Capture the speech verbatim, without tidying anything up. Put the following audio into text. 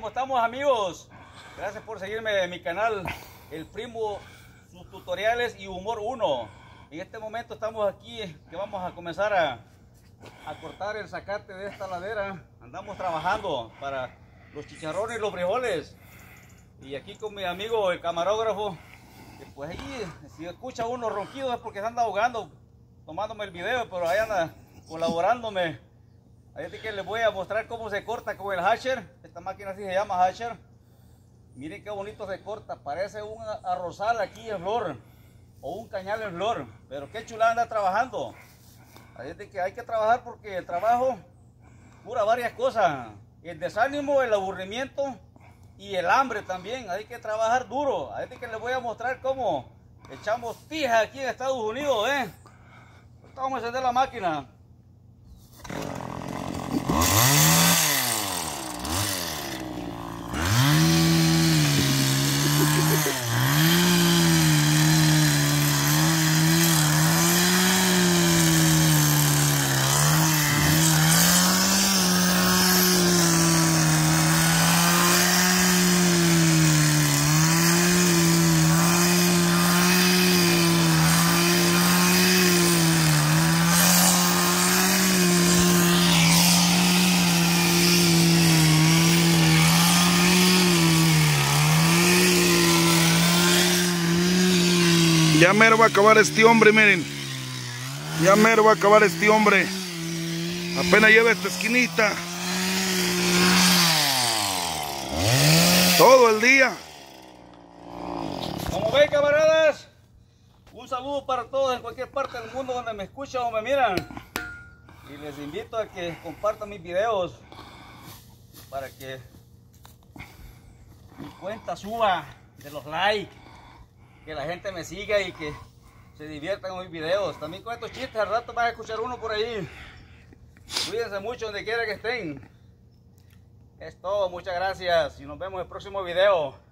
¿Cómo estamos, amigos? Gracias por seguirme en mi canal, El Primo, sus tutoriales y humor uno. En este momento estamos aquí, que vamos a comenzar a, a cortar el zacate de esta ladera. Andamos trabajando para los chicharrones y los frijoles. Y aquí con mi amigo, el camarógrafo, que pues ahí, si escucha unos ronquidos es porque se anda ahogando, tomándome el video, pero ahí anda colaborándome. Así que les voy a mostrar cómo se corta con el hasher. Esta máquina así se llama hasher. Miren qué bonito se corta, parece un arrozal aquí en flor, o un cañal en flor, pero qué chulada anda trabajando. Así que hay que trabajar porque el trabajo cura varias cosas, el desánimo, el aburrimiento y el hambre también. Hay que trabajar duro. Así que les voy a mostrar cómo echamos pija aquí en Estados Unidos, ¿eh? Vamos a encender la máquina. Ya mero va a acabar este hombre, miren. Ya mero va a acabar este hombre. Apenas lleva esta esquinita. Todo el día. Como ven, camaradas, un saludo para todos en cualquier parte del mundo donde me escuchan o me miran. Y les invito a que compartan mis videos para que mi cuenta suba de los likes, que la gente me siga y que se diviertan con mis videos. También con estos chistes, al rato van a escuchar uno por ahí. Cuídense mucho donde quiera que estén. Es todo, muchas gracias y nos vemos en el próximo video.